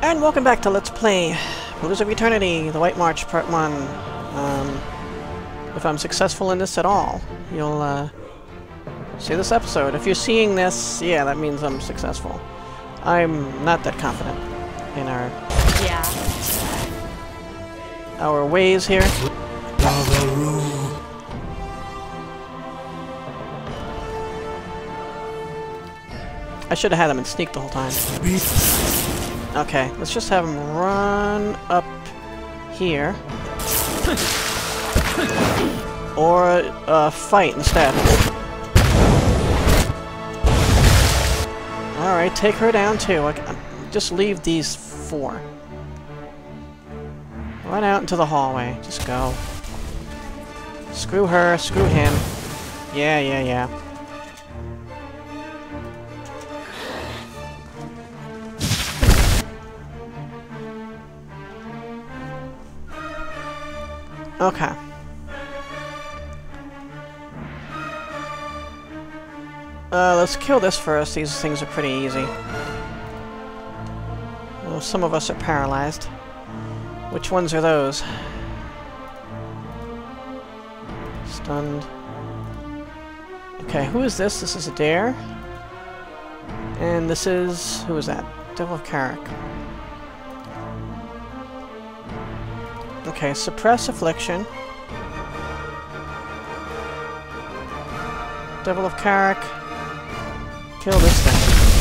And welcome back to Let's Play Pillars of Eternity, The White March, Part 1. If I'm successful in this at all, you'll see this episode. If you're seeing this, yeah, that means I'm successful. I'm not that confident in our ways here. I should have had him in sneak the whole time. Okay, let's just have him run up here. Or fight instead. Alright, take her down too. Just leave these four. Run out into the hallway. Just go. Screw her, screw him. Yeah. Okay. Let's kill this first. These things are pretty easy. Well, some of us are paralyzed. Which ones are those? Stunned. Okay, who is this? This is Adair. And this is... who is that? Devil of Carrick. Okay, suppress affliction. Devil of Carrick. Kill this thing.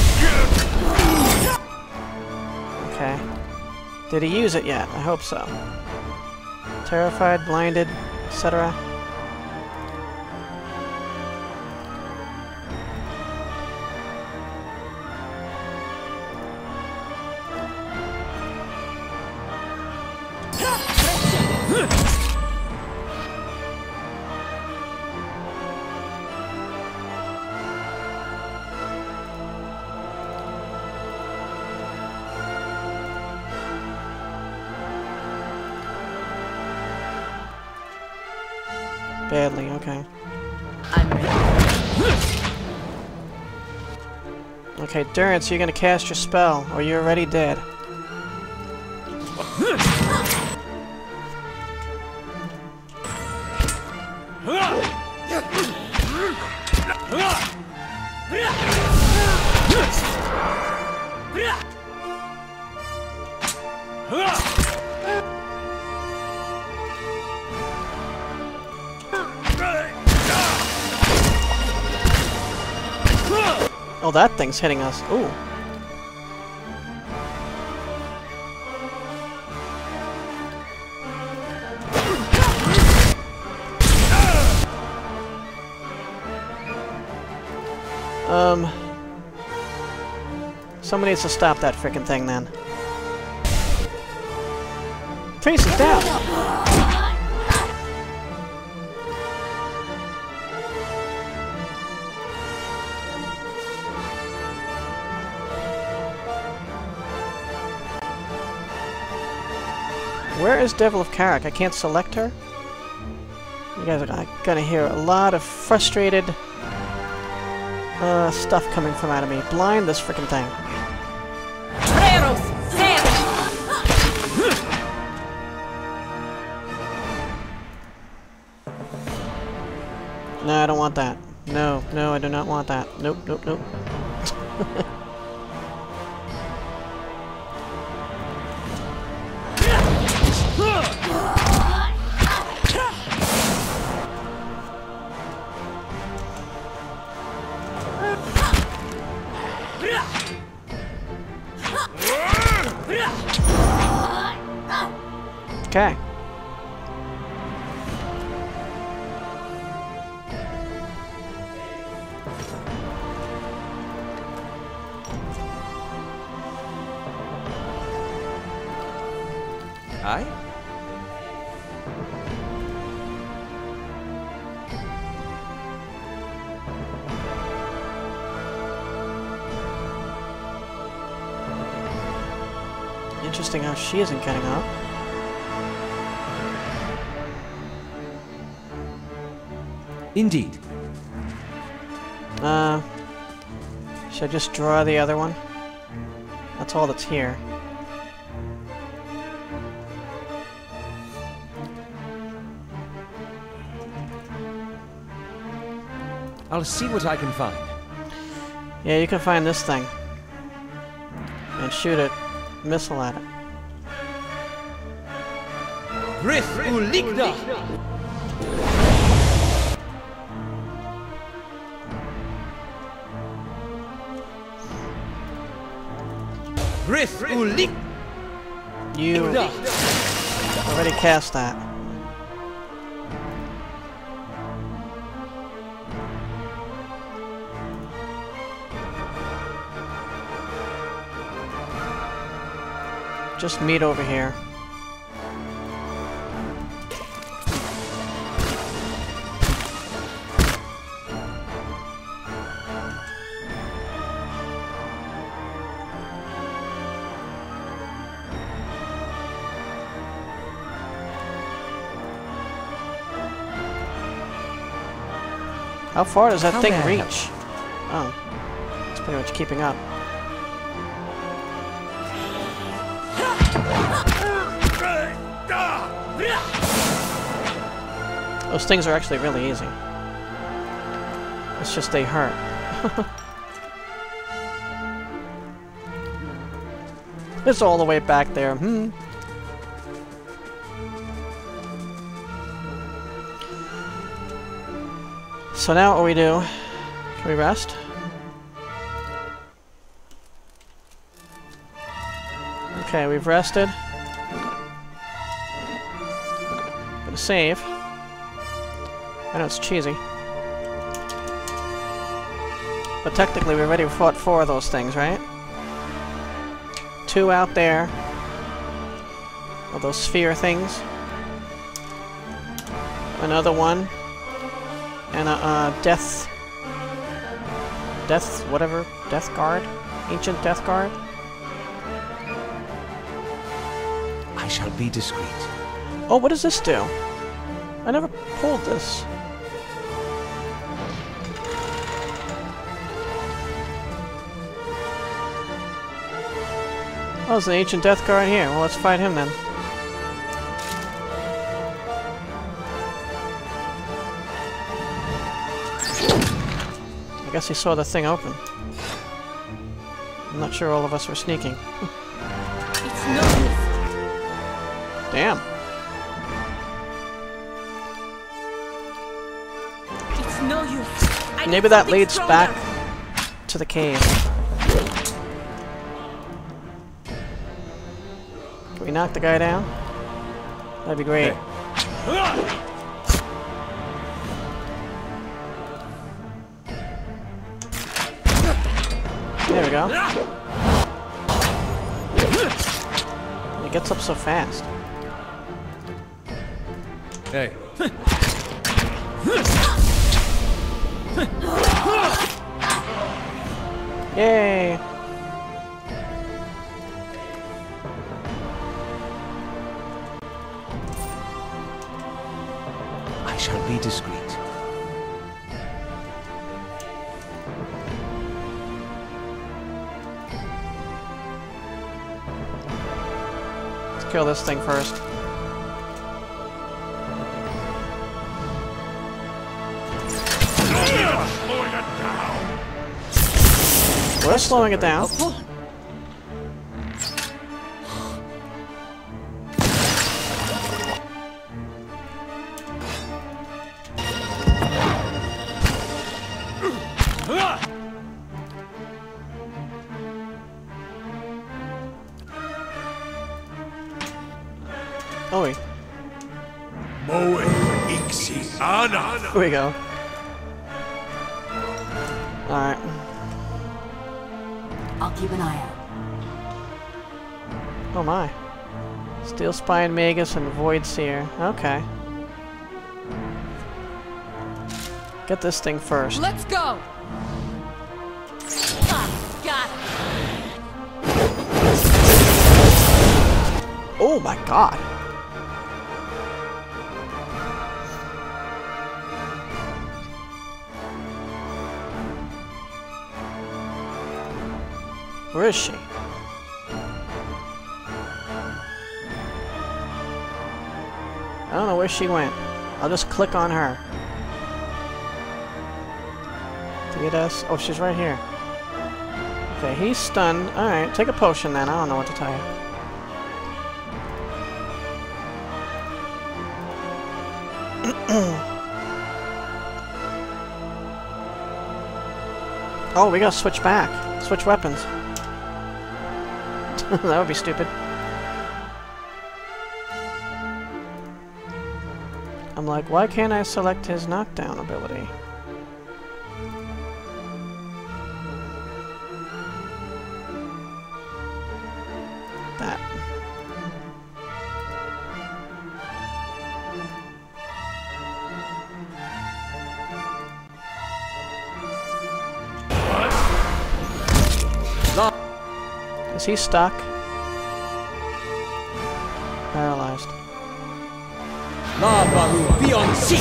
Okay. Did he use it yet? I hope so. Terrified, blinded, etc. Badly, okay. I'm ready. Okay, Durance, you're gonna cast your spell, or you're already dead. Oh, that thing's hitting us. Ooh. Somebody needs to stop that frickin' thing then. Trace is down! Where is Devil of Carrick? I can't select her? You guys are gonna hear a lot of frustrated stuff coming from out of me. Blind this frickin' thing. No, I don't want that. No, I do not want that. Nope. Okay. Aye? Interesting how she isn't getting up. Indeed. Should I just draw the other one? That's all that's here. I'll see what I can find. Yeah, you can find this thing. And shoot a missile at it. Rif Uligda! Rif Uligda! You already cast that. Just meet over here. How far does that thing reach? Oh, it's pretty much keeping up. Those things are actually really easy. It's just they hurt. It's all the way back there. So now what we do? Can we rest? Okay, we've rested. Gonna save. I know it's cheesy. But technically we already fought 4 of those things, right? 2 out there. Of those sphere things. Another one. And a death whatever. Death guard? Ancient death guard? I shall be discreet. Oh, what does this do? I never pulled this. Oh, there's an ancient death guard here. Well, let's fight him then. I guess he saw the thing open. I'm not sure all of us were sneaking. It's no use. Damn. It's no use. Maybe that leads back to the cave. Can we knock the guy down? That'd be great. There we go. He gets up so fast. Hey. Yay! I shall be discreet. Let's kill this thing first. We're slowing it down. Oh wait. Here we go. Alright. I'll keep an eye out. Oh my. Steel Spine Magus and Void Seer. Okay. Get this thing first. Let's go! Got it! Oh my god. Where is she? I don't know where she went. I'll just click on her. Theodas. Oh, she's right here. Okay, he's stunned. Alright, take a potion then. I don't know what to tell you. Oh, we gotta switch back. Switch weapons. That would be stupid. I'm like, why can't I select his knockdown ability? That. Is he stuck? Paralyzed. Lavaru beyond sea!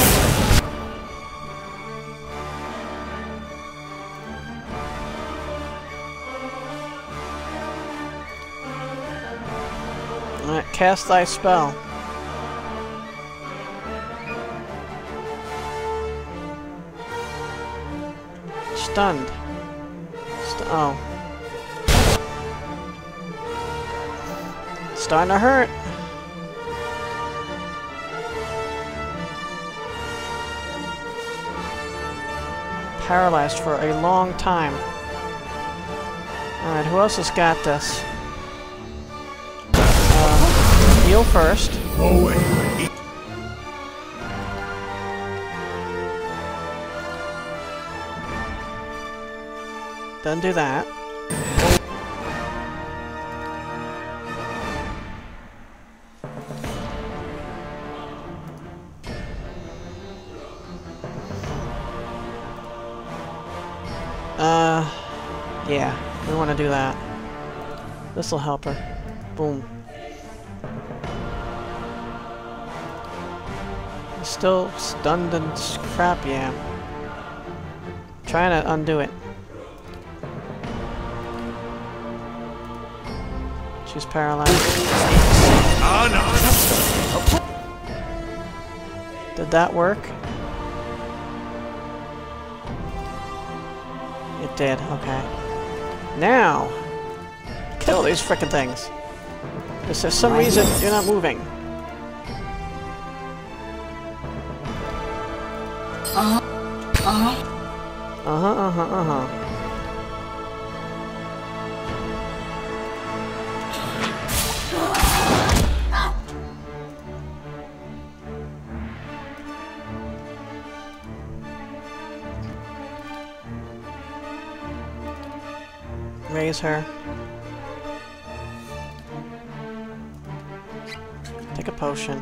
Alright, cast thy spell. Stunned. Oh. Starting to hurt. Paralyzed for a long time. Alright, who else has got this? Heal first. Then do that. Yeah, we want to do that. This'll help her. Boom. He's still stunned and crap, yeah. Trying to undo it. She's paralyzed. Did that work? It did, okay. Now, kill these frickin' things. Because there's some reason you're not moving. Raise her. Take a potion.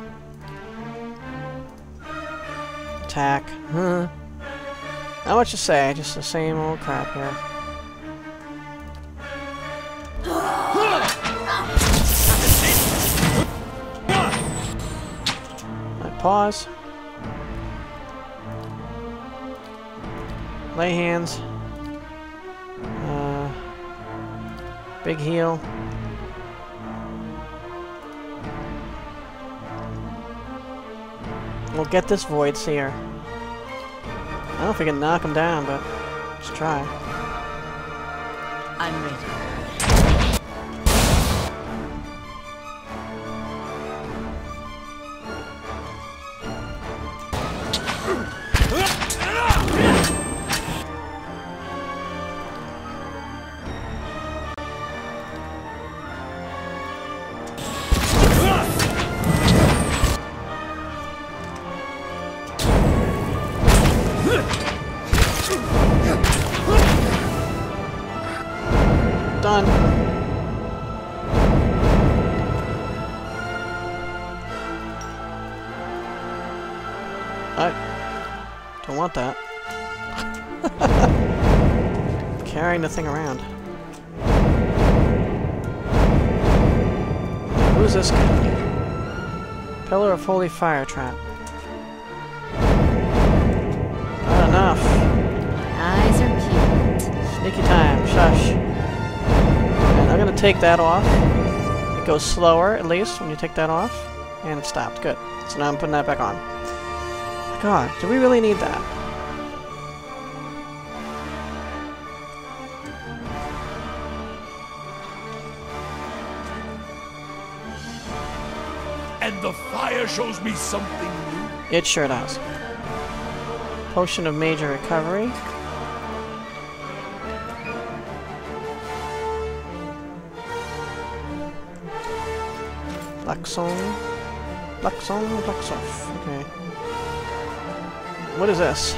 Attack. Huh. Not what you say, just the same old crap here. Right, pause. Lay hands. Big heal. We'll get this Void Seer. I don't know if we can knock him down, but let's try. I'm ready. Done. I don't want that. Carrying the thing around. Who's this guy? Pillar of Holy Fire Trap. Not enough. Eyes are cute. Sneaky time. Shush. And I'm gonna take that off. It goes slower, at least, when you take that off. And it stopped. Good. So now I'm putting that back on. God, do we really need that? and the fire shows me something new. It sure does. Potion of major recovery. Blackstone. Blackstone, Blacksoft. Okay. What is this?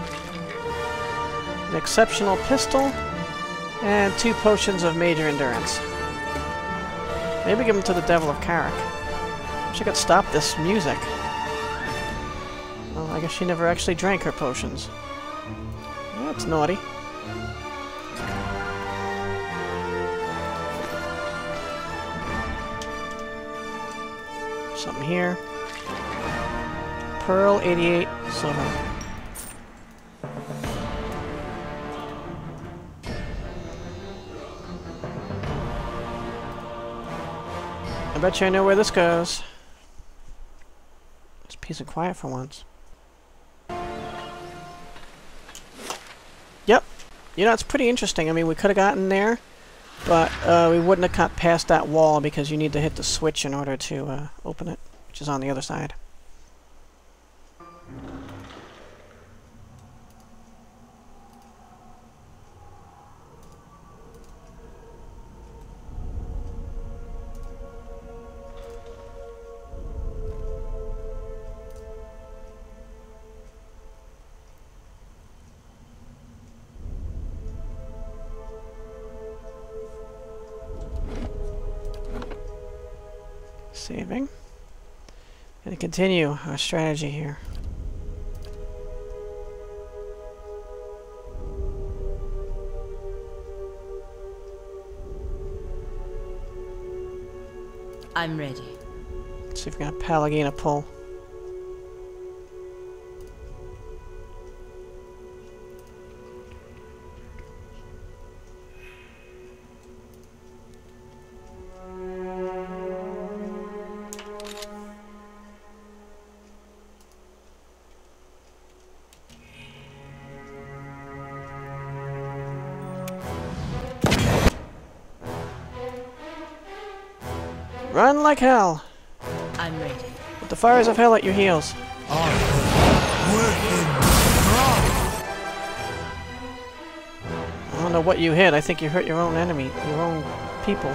An exceptional pistol and 2 potions of major endurance. Maybe give them to the Devil of Carrick. Wish I could stop this music. Well, I guess she never actually drank her potions. That's naughty. Something here. Pearl, 88 silver. I bet you I know where this goes. It's peace and quiet for once. Yep. You know, it's pretty interesting. I mean, we could have gotten there, but we wouldn't have got past that wall because you need to hit the switch in order to open it, which is on the other side. Saving. Gonna continue our strategy here. I'm ready. Let's see if we got Pallegina pull. Run like hell! I'm ready. With the fires of hell at your heels. I don't know what you hit. I think you hurt your own enemy, your own people.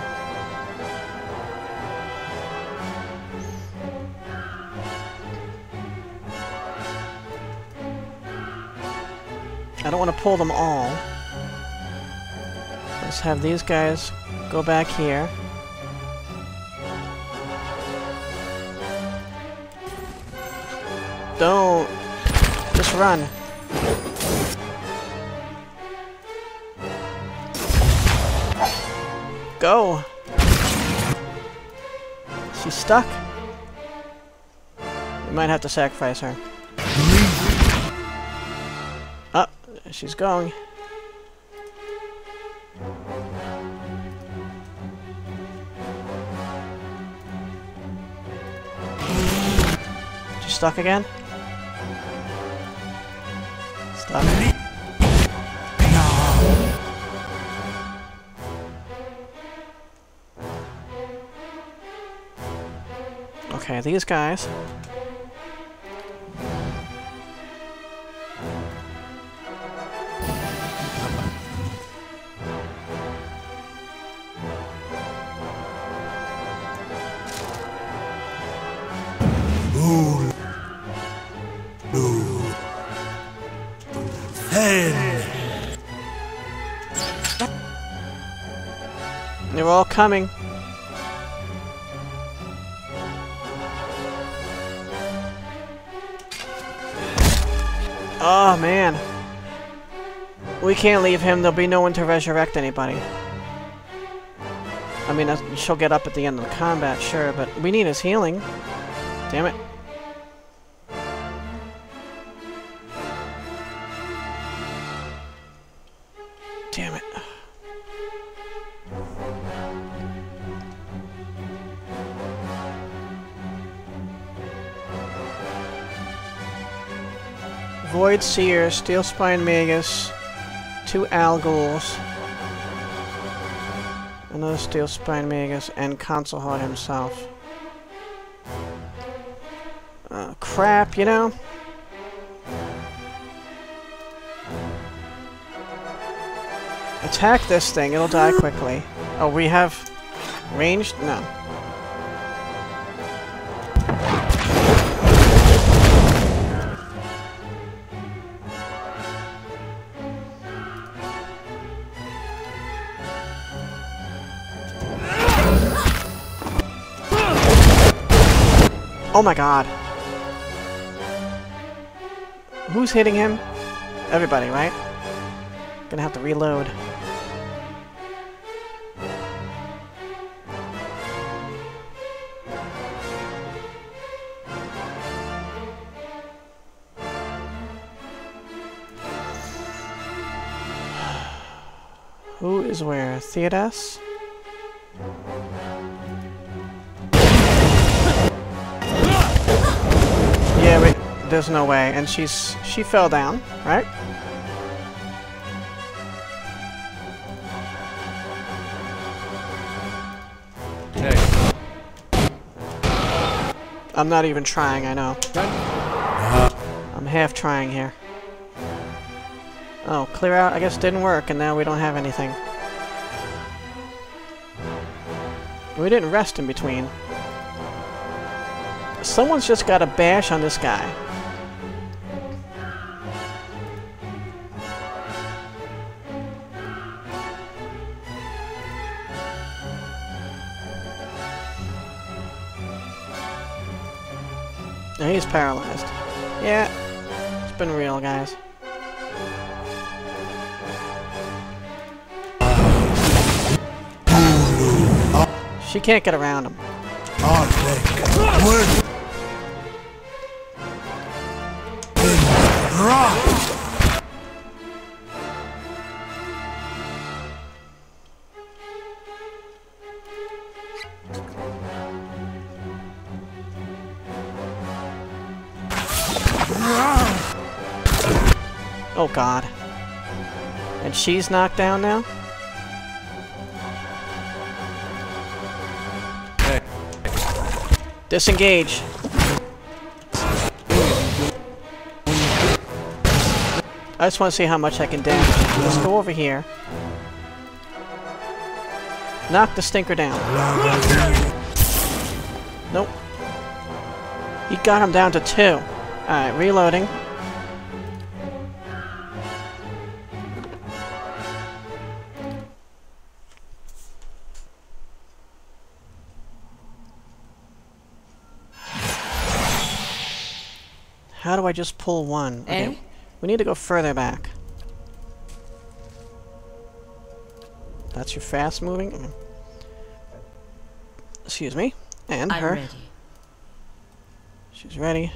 I don't want to pull them all. Let's have these guys go back here. Don't. Just run. Go. She's stuck. We might have to sacrifice her. Oh, she's going. She's stuck again? Stuck. Okay, these guys. They're all coming. Oh man. We can't leave him. There'll be no one to resurrect anybody. I mean, she'll get up at the end of the combat, sure, but we need his healing. Damn it. Damn it. Void Seer, Steel Spine Magus, 2 Alguls, another Steel Spine Magus, and Console Horde himself. crap, you know? Attack this thing, it'll die quickly. Oh, we have ranged? No. Oh my god. Who's hitting him? Everybody, right? Gonna have to reload. Who is where? Theodas? Yeah, wait, there's no way. And she fell down, right? Hey. I'm not even trying, I know. I'm half trying here. Oh, clear out, I guess didn't work, and now we don't have anything. We didn't rest in between. Someone's just got a bash on this guy. Yeah, he's paralyzed. Yeah, it's been real, guys. She can't get around him. Oh god. And she's knocked down now? Hey. Disengage. I just want to see how much I can damage. Let's go over here. Knock the stinker down. Nope. He got him down to 2. Alright, reloading. How do I just pull one? Okay. We need to go further back. That's your fast moving? Excuse me. And I'm her. ready. She's ready.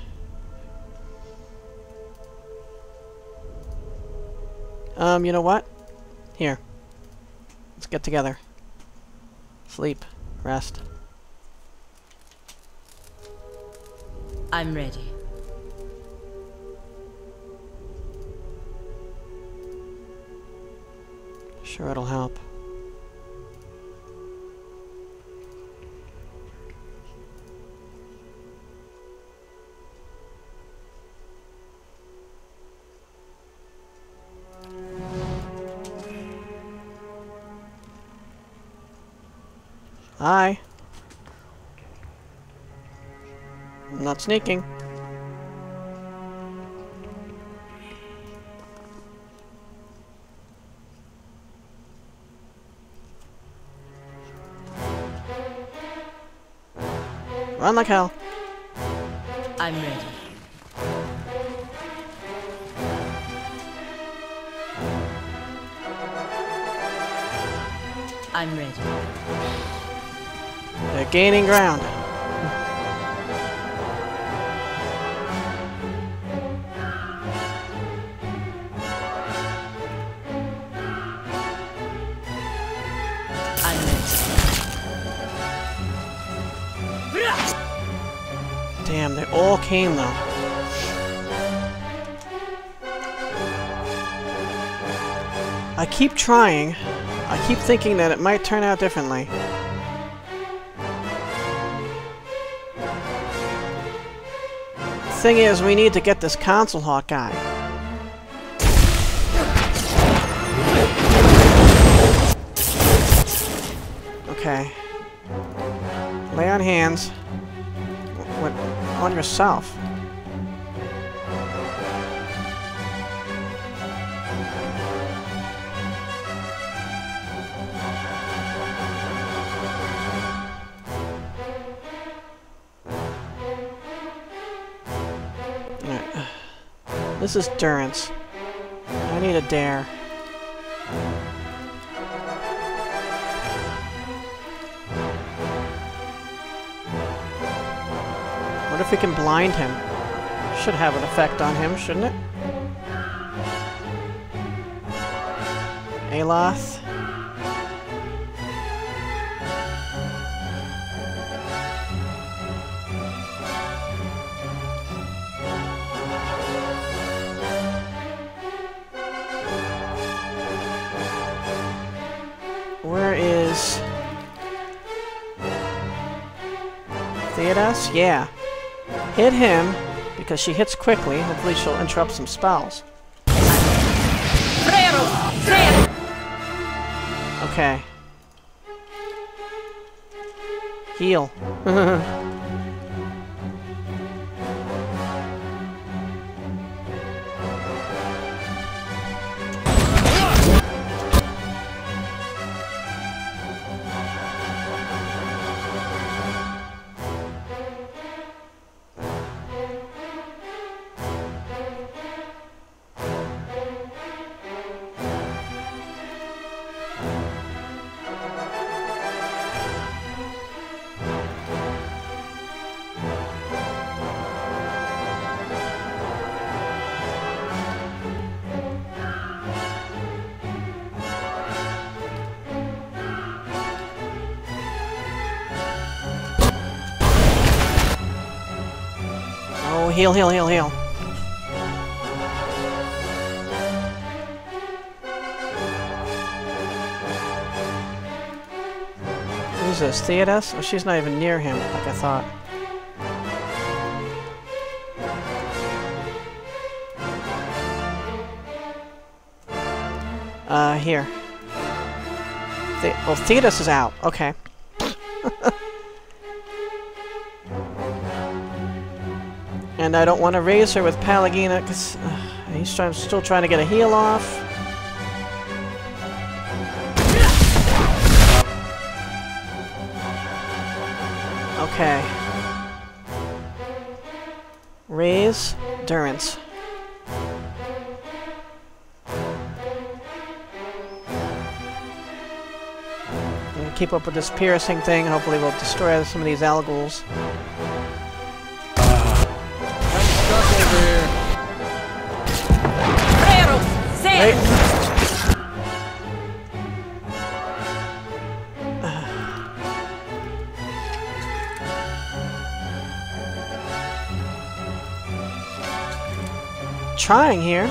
You know what? Here. Let's get together. Sleep. Rest. I'm ready. Sure, it'll help. Hi. I'm not sneaking. Run like hell. I'm ready. I'm ready. They're gaining ground. I'm ready. Damn, they all came though. I keep trying. I keep thinking that it might turn out differently. thing is, we need to get this console hawk guy. Okay. Lay on hands. What? On yourself. This is Durance. I need a dare. What if we can blind him? Should have an effect on him, shouldn't it? Aloth. Where is Theodas? Yeah. Hit him, because she hits quickly. Hopefully she'll interrupt some spells. Okay. Heal. Oh, heal, heal, heal, heal. Who's this? Theodas? Oh, she's not even near him, like I thought. Here. Well, Theodas is out. Okay. And I don't want to raise her with Pallegina, because he's still trying to get a heal off. Okay. Raise Durance. Keep up with this piercing thing. Hopefully we'll destroy some of these Alghouls. I'm stuck over here. Wait. Trying here.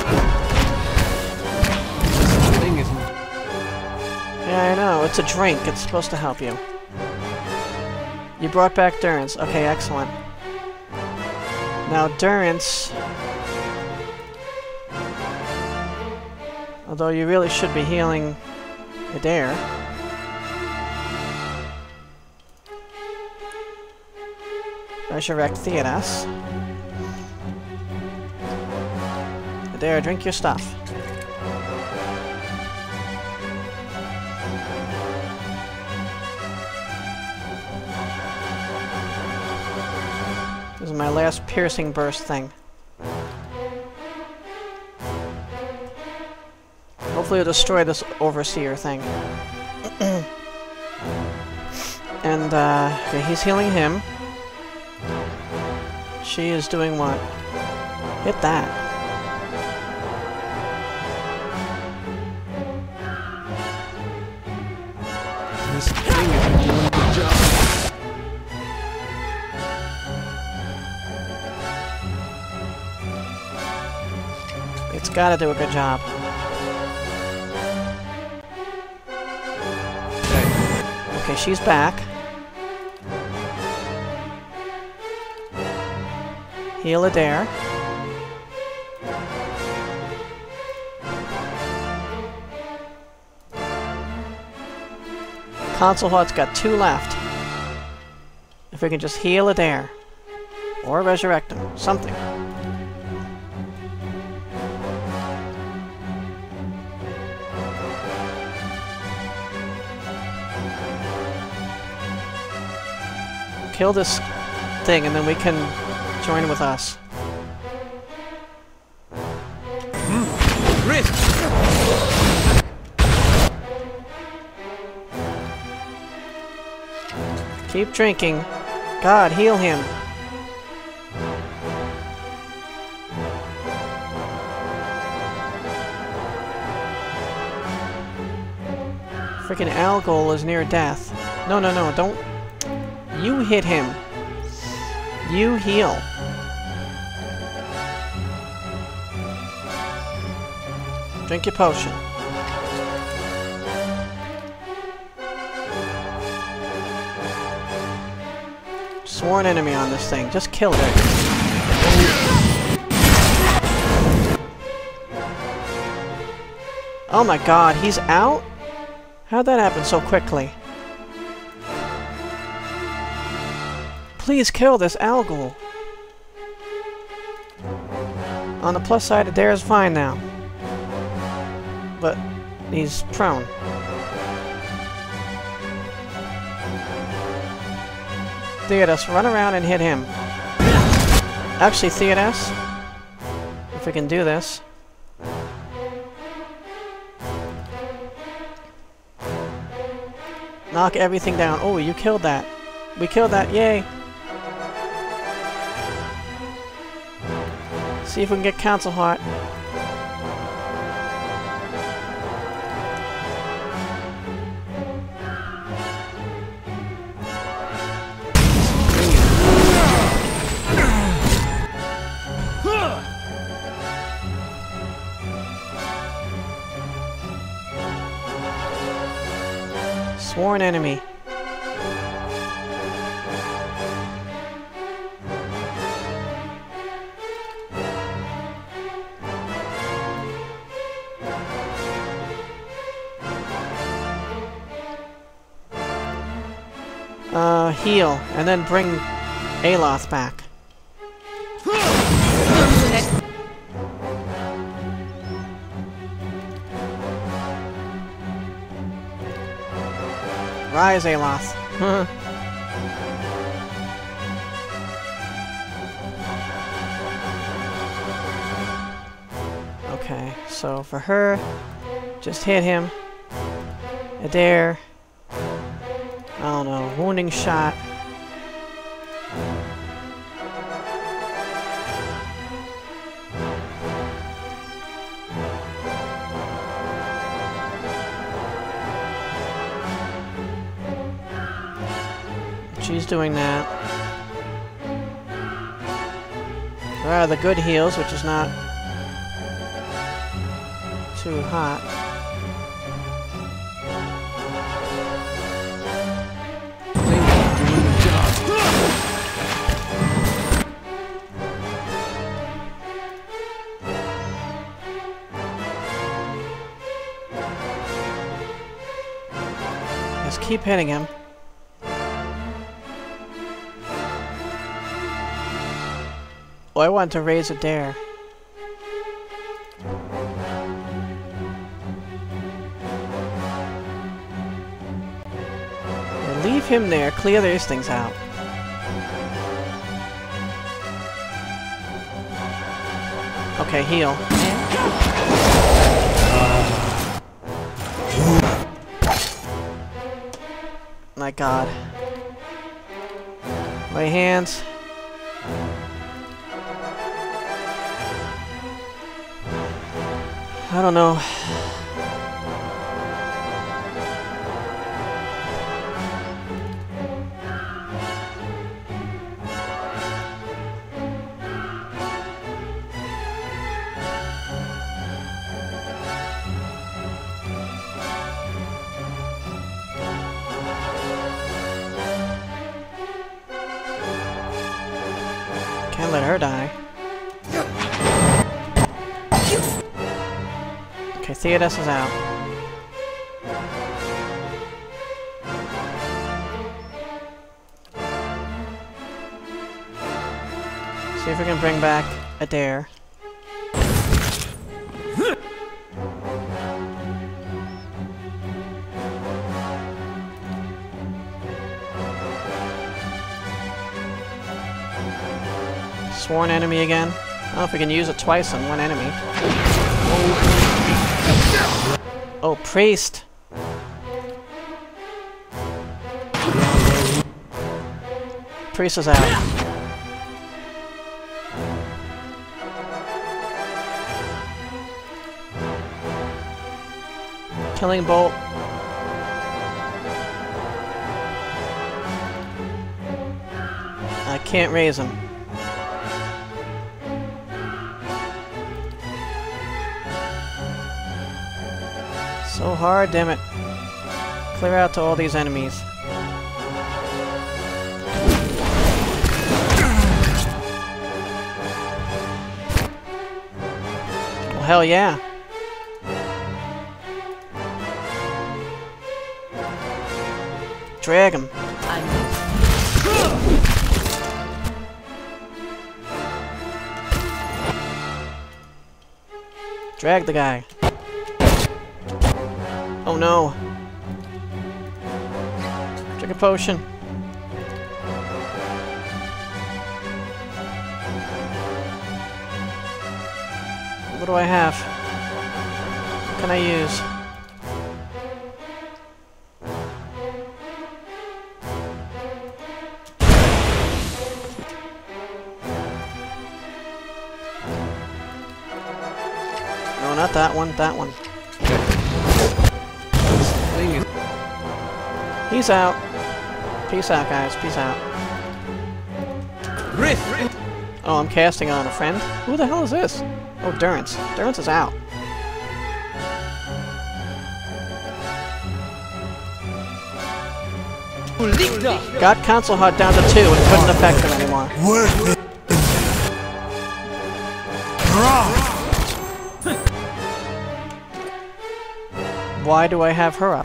This thing isn't. Yeah, I know. It's a drink. It's supposed to help you. You brought back Durance. Okay, excellent. Now Durance... Although you really should be healing Adair. Resurrect Theodas. Adair, drink your stuff. This is my last piercing burst thing. Hopefully it'll destroy this overseer thing. And, okay, he's healing him. She is doing what? Hit that. This thing isn't doing a good job. It's gotta do a good job. Okay, she's back. Heal Adair. Console Hut's got 2 left. If we can just heal Adair. Or resurrect him. Something. Kill this thing and then we can join with us. Risk! Keep drinking. God, heal him. Freaking Algol is near death. No, no, no, don't. You hit him. You heal. Drink your potion. Sworn enemy on this thing. Just kill it. Oh my god, he's out? How'd that happen so quickly? Please kill this Algol. On the plus side, Adair's fine now. But he's prone. Theodos, run around and hit him. Actually, Theodos, if we can do this. Knock everything down. Oh, you killed that. We killed that. Yay. See if we can get Council Heart. Sworn enemy. Heal, and then bring Aloth back. Rise, Aloth. Okay, so for her, just hit him. Adair. I don't know, wounding shot. She's doing that. There are the good heals, which is not too hot. Just keep hitting him. Oh, I want to raise Adair. Yeah, leave him there. Clear these things out. Okay, heal. My god. Lay hands. I don't know. Can't let her die. Theodos is out. See if we can bring back Adair. Sworn enemy again. I don't know if we can use it twice on one enemy. Oh, priest! Priest is out. Killing bolt. I can't raise him. So hard, damn it. Clear out to all these enemies. Well, hell yeah. Drag him. Drag the guy. Oh no. Drink a potion. What do I have? What can I use? No, not that one, that one. He's out. Peace out, guys. Peace out. Oh, I'm casting on a friend? Who the hell is this? Oh, Durance. Durance is out. Got Council Hut down to 2 and couldn't affect him anymore. Why do I have her up?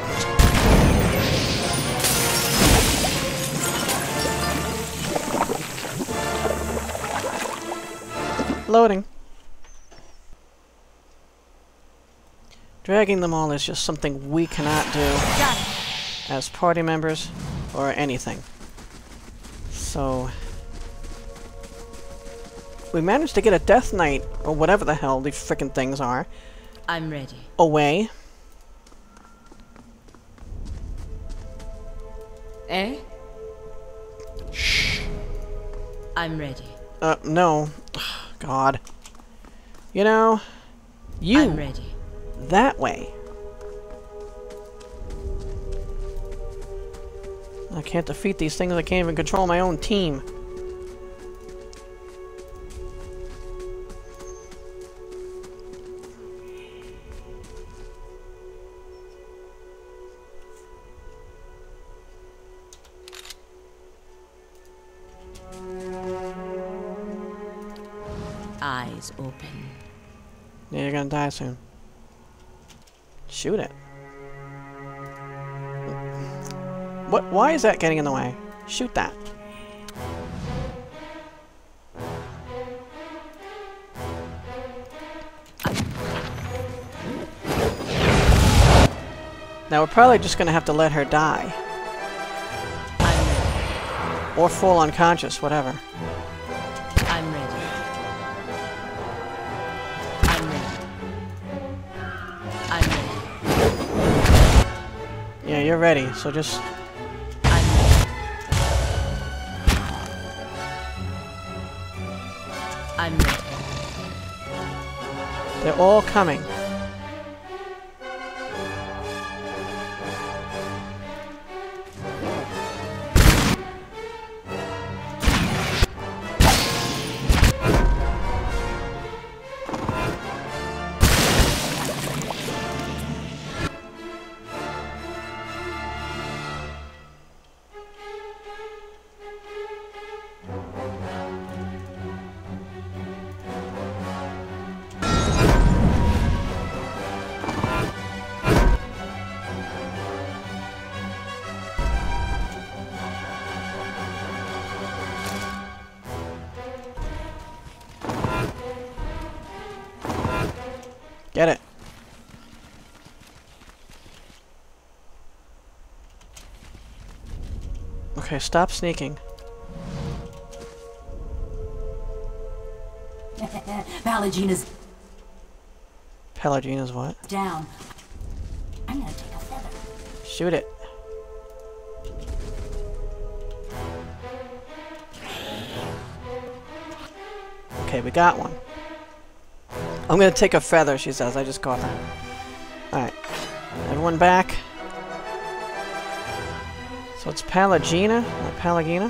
Loading. Dragging them all is just something we cannot do as party members or anything. So we managed to get a Death Knight, or whatever the hell these frickin' things are, I'm ready. away. Eh? I'm ready. No. God. You know, I'm ready. that way. I can't defeat these things. I can't even control my own team. Eyes open. Yeah, you're gonna die soon. Shoot it. What? Why is that getting in the way? Shoot that. Now we're probably just gonna have to let her die. Or fall unconscious, whatever. I'm ready. I'm ready. I'm ready. Yeah, you're ready, so just... I'm ready. I'm ready. They're all coming. Okay, stop sneaking. Palagina's Pelagina's what? down. I'm gonna take a feather. Shoot it. Okay, we got one. I'm gonna take a feather, she says. I just caught her. Alright. Everyone back. So it's Palagina, not Palagina.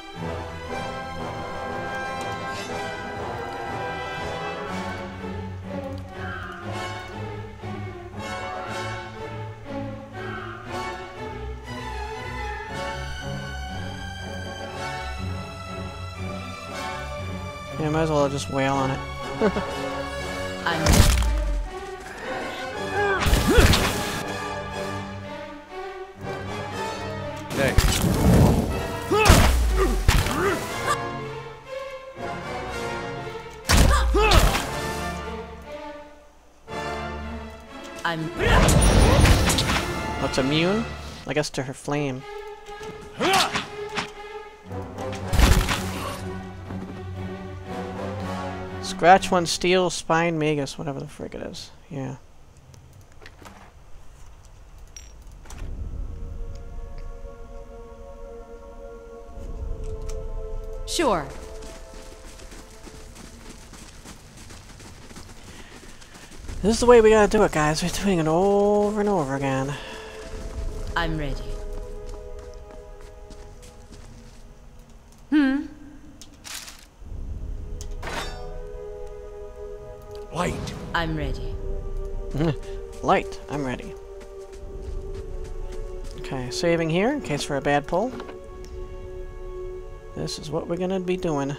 Yeah, might as well just wail on it. I'm ready. Hey. I'm Oh, it's immune? I guess to her flame. Scratch one, steel, spine, magus, whatever the frick it is. Yeah. sure. This is the way we gotta do it, guys. We're doing it over and over again. I'm ready. Light. I'm ready. Light. I'm ready. Okay, saving here in case for a bad pull. This is what we're gonna be doing.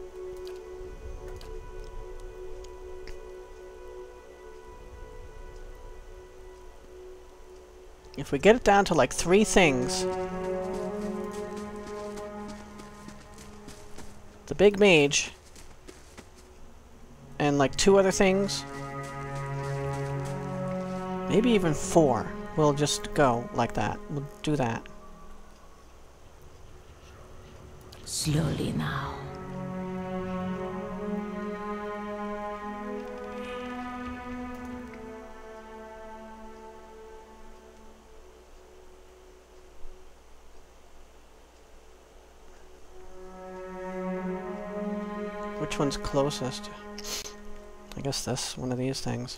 If we get it down to like 3 things, the big mage, and like 2 other things, maybe even 4, we'll just go like that. We'll do that. Slowly now. Which one's closest? I guess this, one of these things.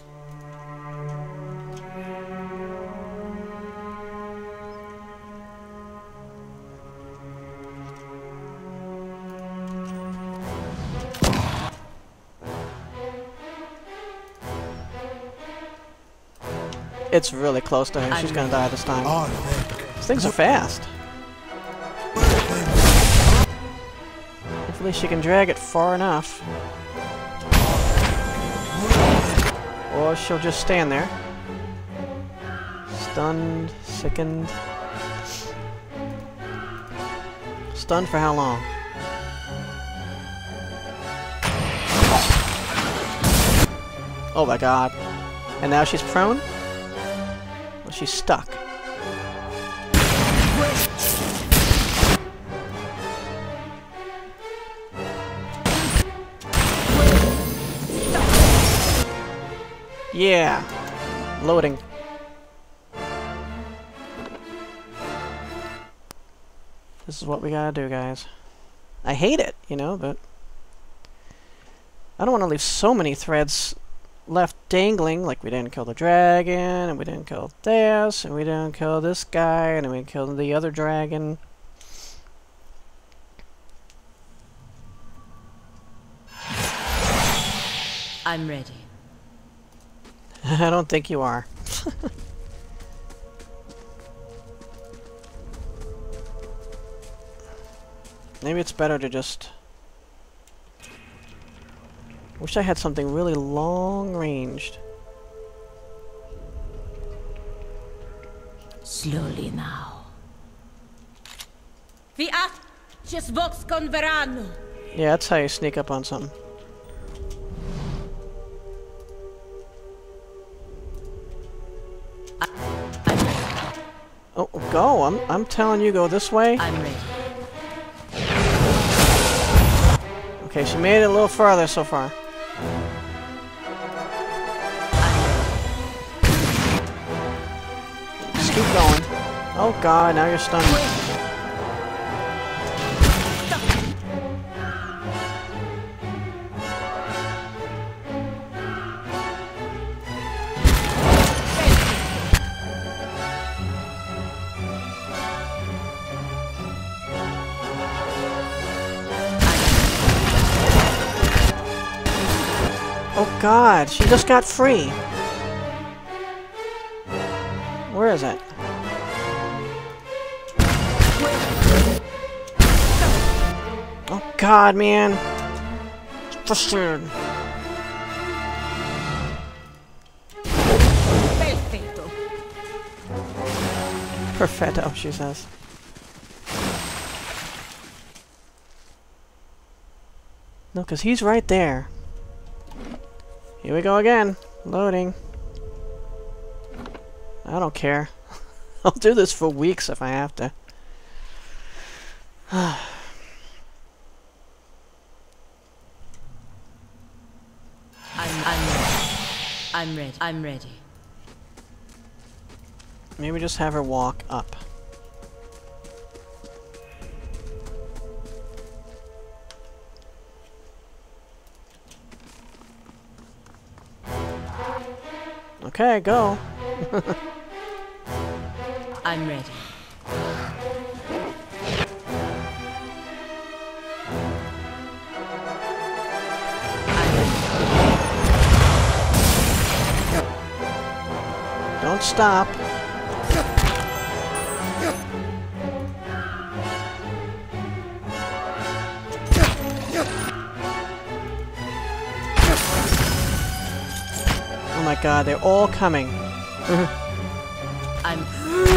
It's really close to her. She's gonna die this time. These things are fast. Hopefully she can drag it far enough. Or she'll just stand there. Stunned, sickened. Stunned for how long? Oh my god. And now she's prone? Well, she's stuck. Yeah! Loading. This is what we gotta do, guys. I hate it, you know, but I don't want to leave so many threads left dangling, like we didn't kill the dragon, and we didn't kill this, and we didn't kill this guy, and we killed the other dragon. I'm ready. I don't think you are. Maybe it's better to just... Wish I had something really long-ranged. Slowly now. Fiat vox converano. Yeah, that's how you sneak up on something. Oh, go! I'm telling you, go this way. I'm ready. Okay, she made it a little further so far. Just keep going. Oh god, now you're stunned. Oh god, she just got free. Where is it? Oh god, man. It's frustrated. Perfecto. Perfetto, she says. No, because he's right there. Here we go again. Loading. I don't care. I'll do this for weeks if I have to. I'm ready. I'm ready. Maybe just have her walk up. Okay, go. I'm ready. Don't stop. Oh my god, they're all coming. I'm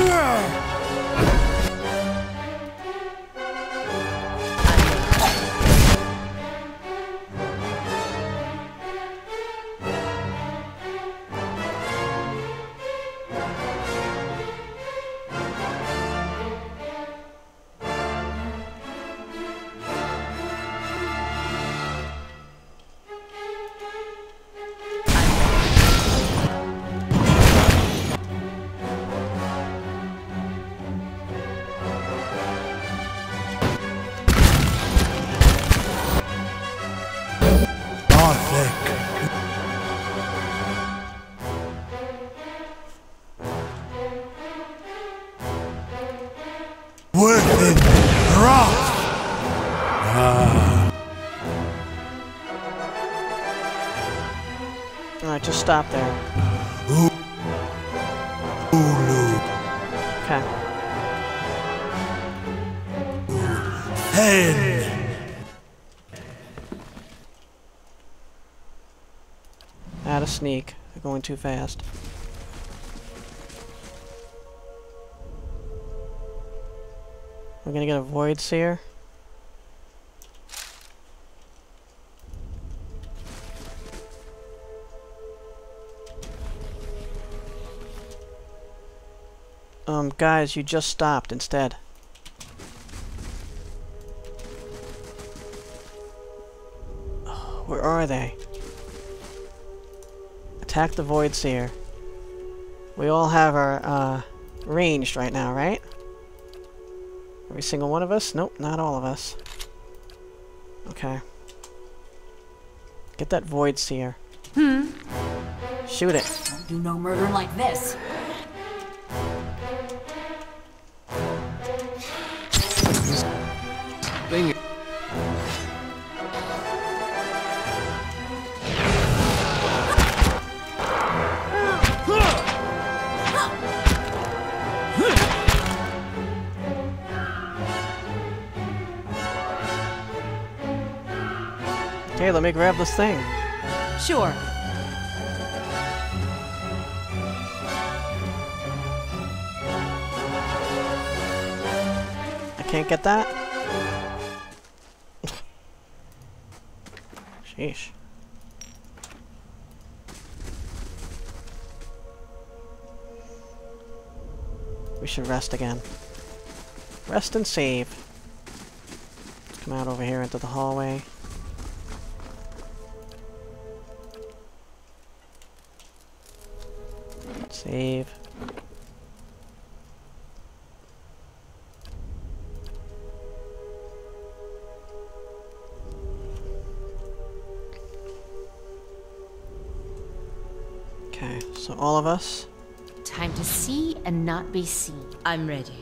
Working rough. Alright, just stop there. Okay. Add a sneak. They're going too fast. We're gonna get a Void Seer. Guys, you just stopped instead. Oh, where are they? Attack the Void Seer. We all have our, ranged right now, right? Every single one of us? Nope, not all of us. Okay. Get that Void Seer. Shoot it. Don't do no murder like this. Thing. Okay, let me grab this thing. sure. I can't get that? Sheesh. We should rest again. Rest and save. Let's come out over here into the hallway. Save. Okay, so all of us. Time to see and not be seen. I'm ready.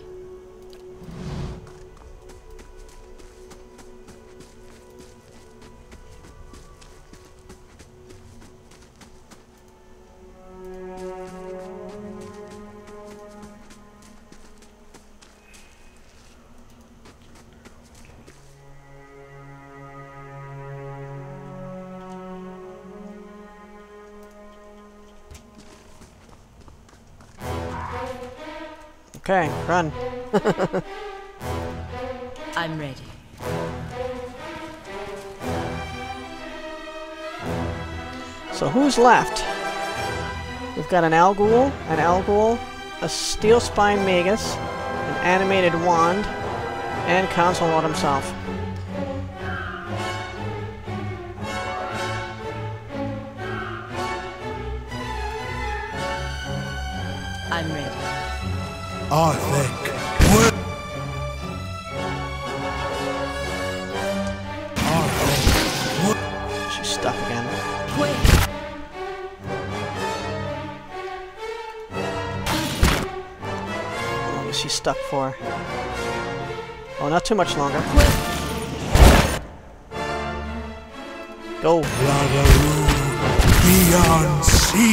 Okay, run. I'm ready. So who's left? We've got an Algul, a Steel Spine Magus, an Animated Wand, and Consulate himself. I'm ready. I think. She's stuck again. Quick! How long is she stuck for? Oh, not too much longer. Go. Beyond seek.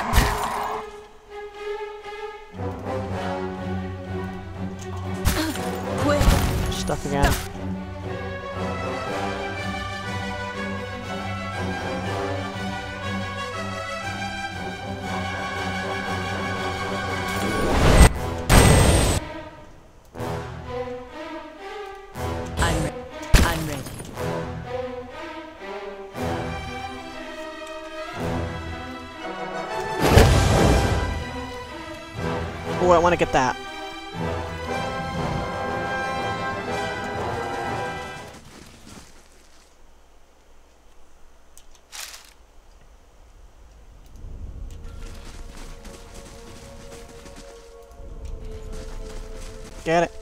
Stuck again. I'm ready. Oh, I want to get that. Get it.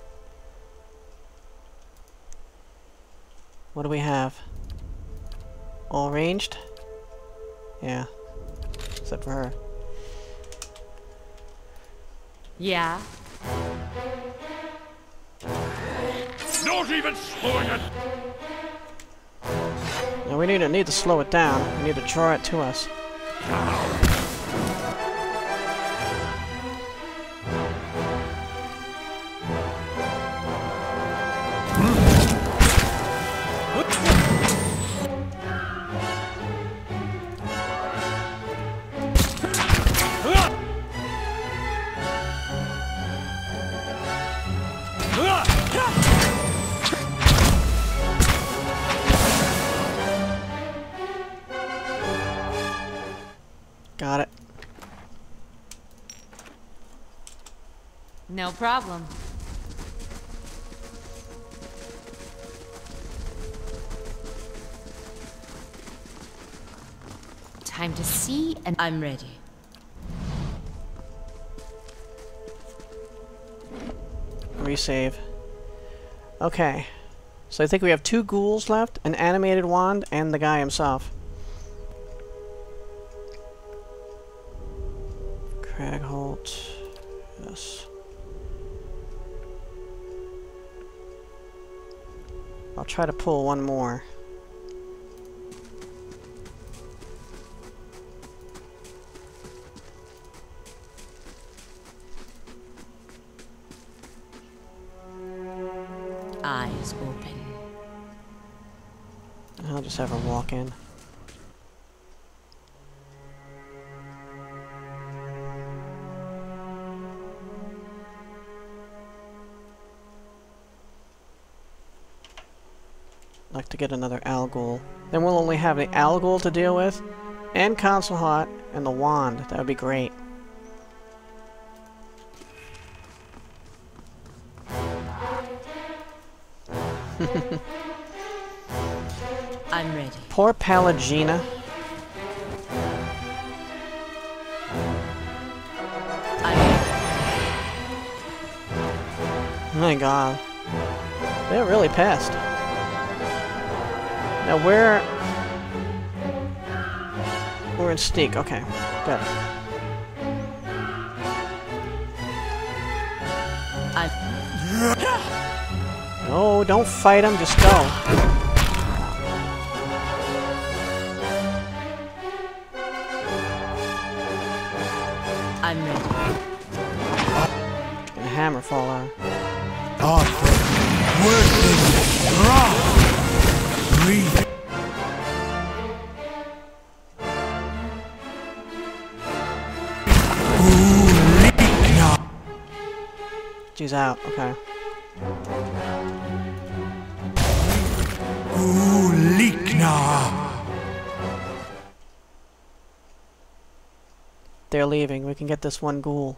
What do we have? All ranged? Yeah. Except for her. Yeah. Not even slowing it. Now we need to slow it down. We need to draw it to us. Got it. No problem. Time to see and I'm ready. Resave. Okay. So I think we have 2 ghouls left, an animated wand, and the guy himself. Cragholt. Yes. I'll try to pull one more. Eyes open. I'll just have her walk in. Like to get another Algul. Then we'll only have the Algul to deal with, and Consulate, and the wand. That would be great. I'm ready. Poor Palagina. I'm ready. Oh my god. They're really pissed. Now we're in Steak. Okay, good. No, don't fight him. Just go. I'm ready. And hammer faller. Arthur, whittling, rock, breathe. She's out. Okay. They're leaving. We can get this one ghoul.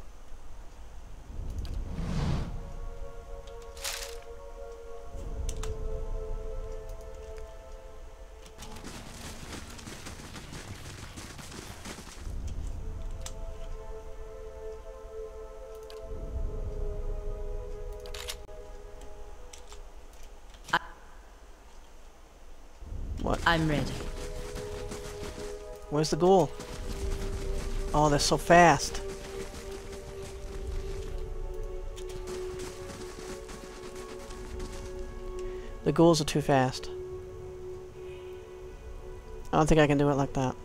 What? I'm ready. Where's the ghoul? Oh, they're so fast. The ghouls are too fast. I don't think I can do it like that.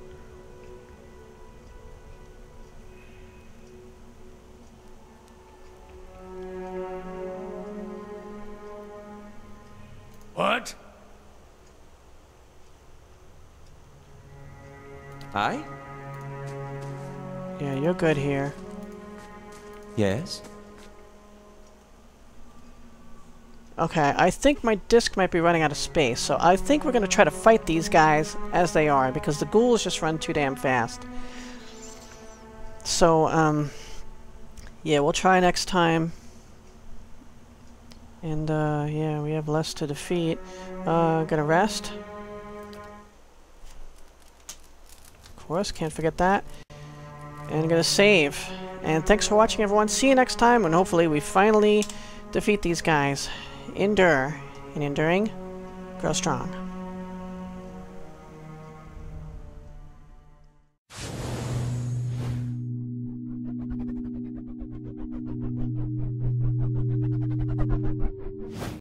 What? Aye? Yeah, you're good here. Yes? Okay, I think my disc might be running out of space, so I think we're going to try to fight these guys as they are, because the ghouls just run too damn fast. So, yeah, we'll try next time. And, yeah, we have less to defeat. Gonna rest. Of course, can't forget that. And gonna save. And thanks for watching, everyone. See you next time, and hopefully we finally defeat these guys. Endure. And enduring, grow strong.